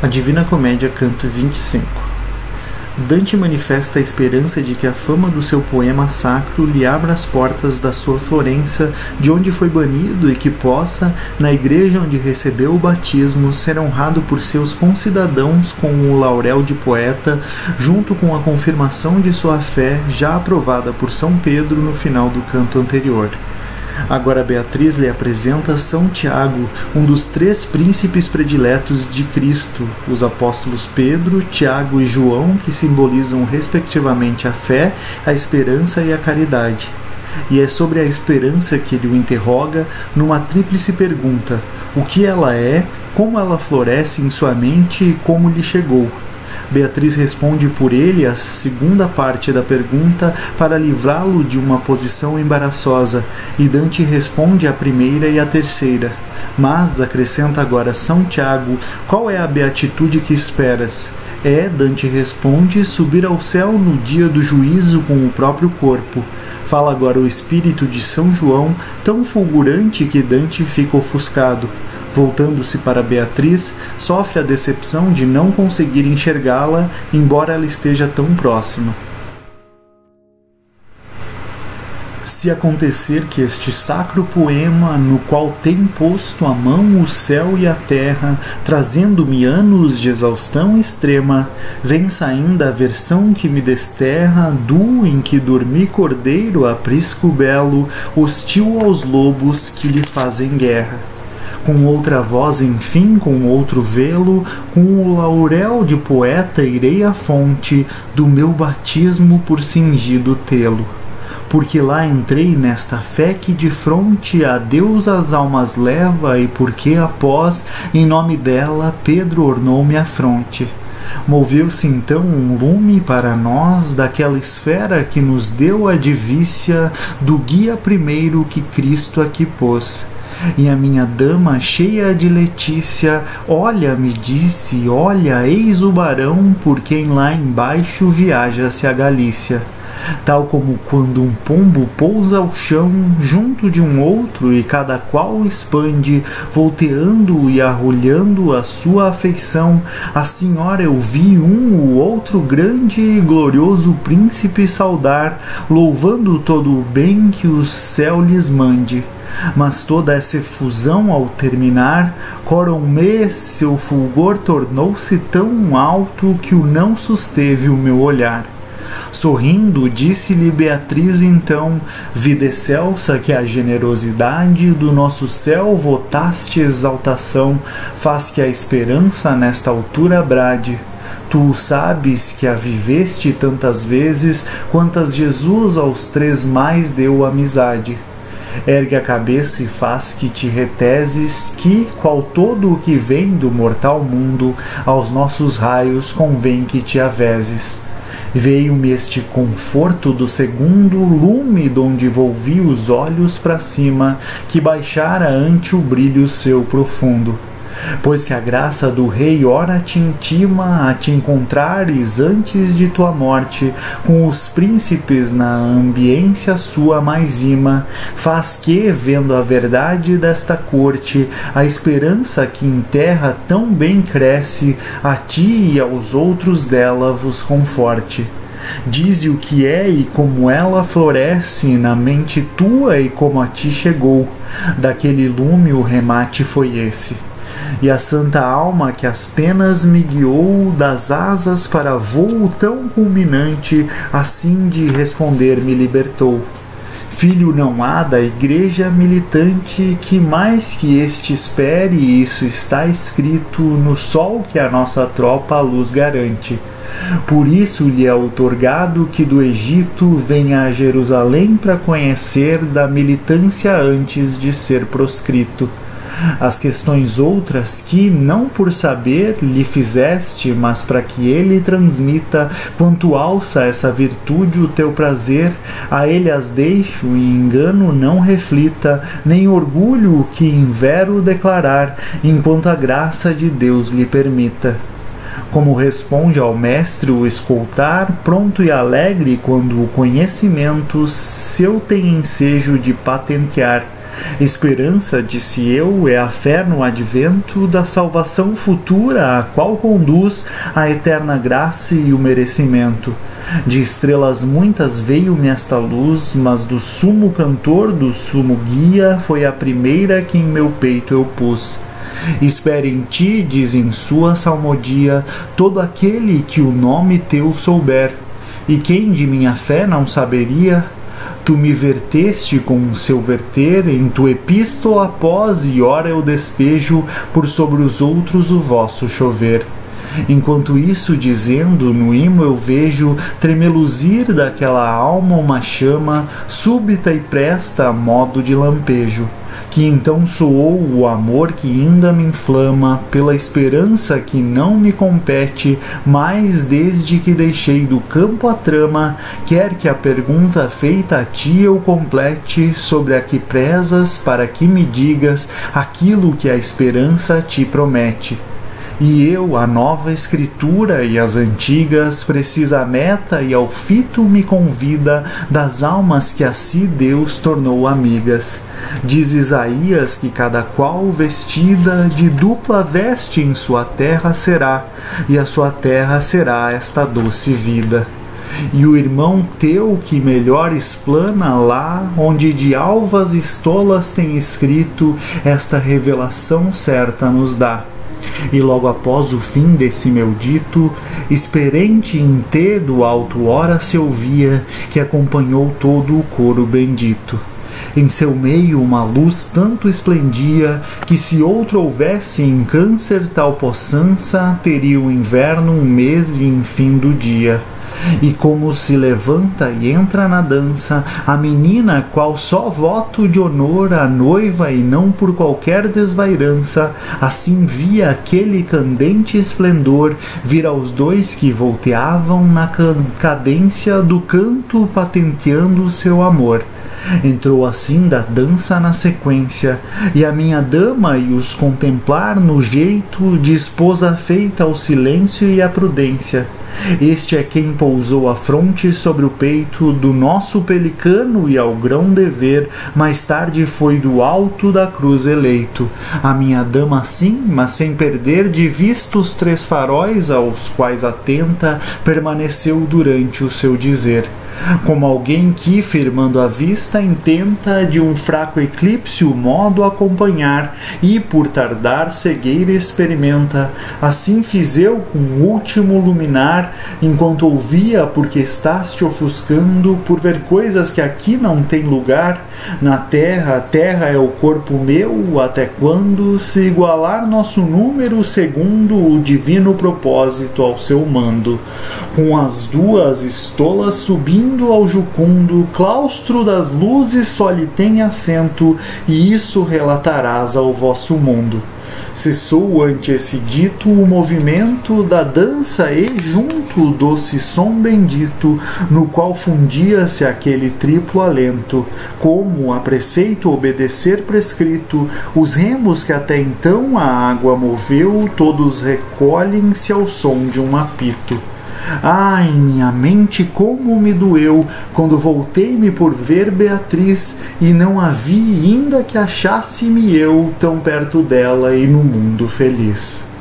A Divina Comédia, canto 25. Dante manifesta a esperança de que a fama do seu poema sacro lhe abra as portas da sua Florença, de onde foi banido, e que possa, na igreja onde recebeu o batismo, ser honrado por seus concidadãos com o laurel de poeta, junto com a confirmação de sua fé, já aprovada por São Pedro no final do canto anterior. Agora Beatriz lhe apresenta São Tiago, um dos 3 príncipes prediletos de Cristo, os apóstolos Pedro, Tiago e João, que simbolizam respectivamente a fé, a esperança e a caridade. E é sobre a esperança que ele o interroga numa tríplice pergunta: o que ela é, como ela floresce em sua mente e como lhe chegou. Beatriz responde por ele a segunda parte da pergunta para livrá-lo de uma posição embaraçosa, e Dante responde a primeira e a terceira. Mas, acrescenta agora São Tiago, qual é a beatitude que esperas? Dante responde, subir ao céu no dia do juízo com o próprio corpo. Fala agora o espírito de São João, tão fulgurante que Dante fica ofuscado. Voltando-se para Beatriz, sofre a decepção de não conseguir enxergá-la, embora ela esteja tão próxima. Se acontecer que este sacro poema, no qual tem posto a mão o céu e a terra, trazendo-me anos de exaustão extrema, vença ainda a versão que me desterra do em que dormi cordeiro aprisco belo, hostil aos lobos que lhe fazem guerra. Com outra voz, enfim, com outro velo, com o laurel de poeta irei à fonte do meu batismo por cingido tê-lo. Porque lá entrei nesta fé que de fronte a Deus as almas leva, e porque após, em nome dela, Pedro ornou-me a fronte. Moveu-se então um lume para nós daquela esfera que nos deu a divícia do guia primeiro que Cristo aqui pôs. E a minha dama, cheia de letícia, olha, me disse, olha, eis o barão por quem lá embaixo viaja-se a Galícia. Tal como quando um pombo pousa ao chão junto de um outro e cada qual expande, volteando e arrulhando a sua afeição, assim ora eu vi o outro grande e glorioso príncipe saudar, louvando todo o bem que o céu lhes mande. Mas toda essa efusão ao terminar, coram-me seu fulgor tornou-se tão alto que o não susteve o meu olhar. Sorrindo, disse-lhe Beatriz então: vida excelsa que a generosidade do nosso céu votaste exaltação, faz que a esperança nesta altura brade. Tu sabes que a viveste tantas vezes, quantas Jesus aos 3 mais deu amizade. Ergue a cabeça e faz que te reteses, que, qual todo o que vem do mortal mundo, aos nossos raios convém que te aveses. Veio-me este conforto do segundo lume, donde volvi os olhos para cima, que baixara ante o brilho seu profundo. Pois que a graça do Rei ora te intima a te encontrares antes de tua morte com os príncipes na ambiência sua mais ima, faz que, vendo a verdade desta corte, a esperança que em terra tão bem cresce, a ti e aos outros dela vos conforte. Dize o que é e como ela floresce na mente tua e como a ti chegou. Daquele lume o remate foi esse. E a santa alma que as penas me guiou das asas para voo tão culminante, assim de responder me libertou. Filho não há da igreja militante que mais que este espere, isso está escrito no sol que a nossa tropa a luz garante. Por isso lhe é outorgado que do Egito venha a Jerusalém para conhecer da militância antes de ser proscrito. As questões outras que, não por saber, lhe fizeste, mas para que ele transmita, quanto alça essa virtude o teu prazer, a ele as deixo e engano não reflita, nem orgulho o que em vero declarar, enquanto a graça de Deus lhe permita. Como responde ao mestre o escoltar, pronto e alegre quando o conhecimento seu tem ensejo de patentear, Esperança, disse eu, é a fé no advento da salvação futura, a qual conduz a eterna graça e o merecimento. De estrelas muitas veio-me esta luz, mas do sumo cantor, do sumo guia, foi a primeira que em meu peito eu pus. Espere em ti, diz em sua salmodia, todo aquele que o nome teu souber. E quem de minha fé não saberia? Tu me verteste com o seu verter, em tua epístola após, e ora eu despejo por sobre os outros o vosso chover. Enquanto isso dizendo, no imo eu vejo tremeluzir daquela alma uma chama, súbita e presta a modo de lampejo, que então soou o amor que ainda me inflama, pela esperança que não me compete, mas desde que deixei do campo a trama, quer que a pergunta feita a ti eu complete, sobre a que prezas, para que me digas aquilo que a esperança te promete. E eu, a nova escritura e as antigas, precisa meta e ao fito me convida das almas que a si Deus tornou amigas. Diz Isaías que cada qual vestida de dupla veste em sua terra será, e a sua terra será esta doce vida. E o irmão teu que melhor explana lá, onde de alvas estolas tem escrito, esta revelação certa nos dá. E logo após o fim desse meu dito, esperente em te do alto ora se ouvia, que acompanhou todo o coro bendito. Em seu meio uma luz tanto esplendia, que se outro houvesse em câncer tal possança, teria o inverno um mês de enfim do dia. E como se levanta e entra na dança a menina, qual só voto de honor à noiva e não por qualquer desvairança, assim via aquele candente esplendor vir aos dois que volteavam na cadência do canto patenteando seu amor. Entrou assim da dança na sequência, e a minha dama e os contemplar no jeito de esposa feita ao silêncio e à prudência. Este é quem pousou a fronte sobre o peito do nosso pelicano e ao grão dever, mais tarde foi do alto da cruz eleito. A minha dama sim, mas sem perder de vista os três faróis aos quais atenta, permaneceu durante o seu dizer. Como alguém que, firmando a vista, intenta de um fraco eclipse o modo acompanhar, e por tardar cegueira experimenta, assim fiz eu com o último luminar, enquanto ouvia porque estás te ofuscando, por ver coisas que aqui não têm lugar. Na terra, a terra é o corpo meu, até quando se igualar nosso número segundo o divino propósito ao seu mando. Com as duas estolas subindo ao jucundo claustro das luzes só lhe tem assento, e isso relatarás ao vosso mundo. Cessou ante esse dito o movimento da dança e junto o doce som bendito, no qual fundia-se aquele triplo alento, como a preceito obedecer prescrito, os remos que até então a água moveu, todos recolhem-se ao som de um apito. Ai, minha mente como me doeu, quando voltei-me por ver Beatriz, e não a vi ainda que achasse-me eu tão perto dela e no mundo feliz.